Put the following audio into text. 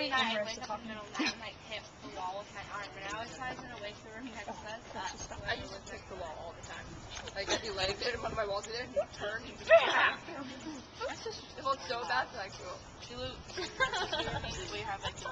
every night I wake up in the middle of the night and like hit the wall with my arm, and I always try to away from the room next to us. I used to kick the wall all the time. Like I'd be laying there and one of my walls there and he'd turn and just it felt so bad to like go. We have like